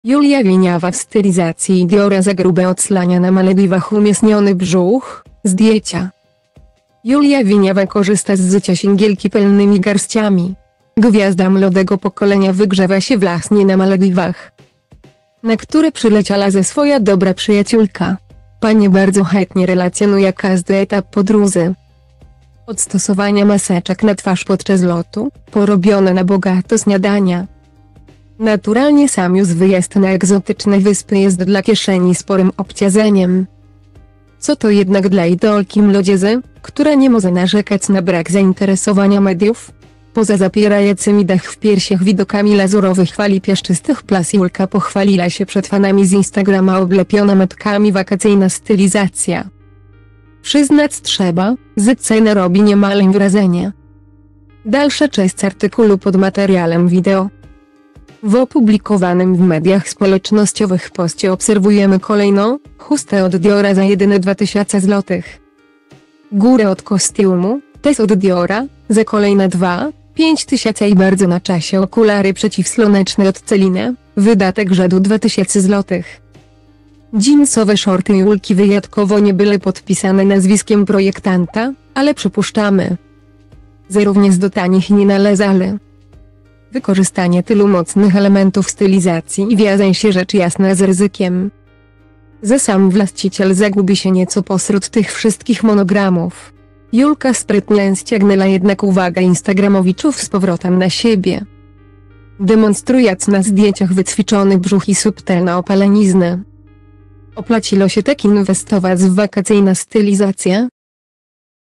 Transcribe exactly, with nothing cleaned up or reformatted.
Julia Wieniawa w stylizacji Diora za grube odslania na Malediwach umieśniony brzuch, zdjęcia. Julia Wieniawa korzysta z zycia singielki pełnymi garściami. Gwiazda młodego pokolenia wygrzewa się w Lasnie na Malediwach, na które przyleciała ze swoja dobra przyjaciółka. Pani bardzo chętnie relacjonuje każdy etap podróży. Od stosowania maseczek na twarz podczas lotu, porobione na bogato śniadania. Naturalnie sam już wyjazd na egzotyczne wyspy jest dla kieszeni sporym obciążeniem. Co to jednak dla idolki młodzieży, która nie może narzekać na brak zainteresowania mediów? Poza zapierającymi dach w piersiach widokami lazurowych fali piaszczystych plas Julka pochwaliła się przed fanami z Instagrama oblepiona metkami wakacyjna stylizacja. Przyznać trzeba, że cena robi niemal wrażenie. Dalsza część artykułu pod materiałem wideo. W opublikowanym w mediach społecznościowych poście obserwujemy kolejną chustę od Diora za jedyne dwa tysiące złotych. Górę od kostiumu, też od Diora, za kolejne dwa, pięć tysięcy i bardzo na czasie okulary przeciwsłoneczne od Celine, wydatek rzędu dwa tysiące złotych. Jeansowe shorty Julki wyjątkowo nie były podpisane nazwiskiem projektanta, ale przypuszczamy, że również do tanich nie należały. Wykorzystanie tylu mocnych elementów stylizacji wiąże się rzecz jasna z ryzykiem, że sam właściciel zagubi się nieco pośród tych wszystkich monogramów. Julka sprytnie ściągnęła jednak uwagę instagramowiczów z powrotem na siebie, demonstrując na zdjęciach wyćwiczony brzuch i subtelne opaleniznę. Opłaciło się tak inwestować w wakacyjną stylizację?